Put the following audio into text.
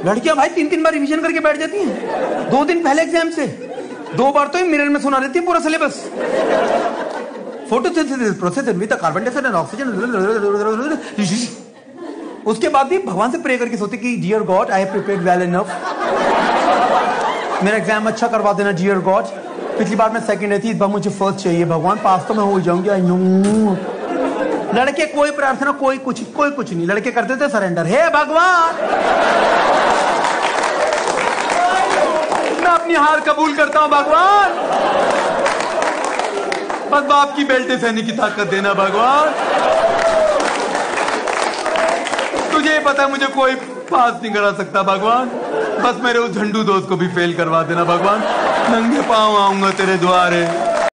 लड़कियां भाई 3-3 बार रिवीजन करके बैठ जाती हैं 2 दिन पहले एग्जाम से, 2 बार तो मिरर में सुना देती है पूरा syllabus. Photosynthesis process with carbon dioxide and oxygen. उसके बाद भी भगवान से प्रे करके सोते कि dear God I have prepared well enough, मेरा एग्जाम अच्छा करवा देना डियर गॉड। पिछली बार मैं सेकंड आई थी, इस बार मुझे फर्स्ट चाहिए भगवान, पास तो मैं हो जाऊंगी। लड़के कोई प्रार्थना कोई कुछ नहीं, लड़के करते थे सरेंडर, हे भगवान मैं अपनी हार कबूल करता हूं भगवान, बस बाप की बेल्टे सहने की ताकत देना भगवान। तुझे पता है मुझे कोई पास नहीं करा सकता भगवान, बस मेरे उस झंडू दोस्त को भी फेल करवा देना भगवान। नंगे पांव आऊंगा तेरे द्वारे।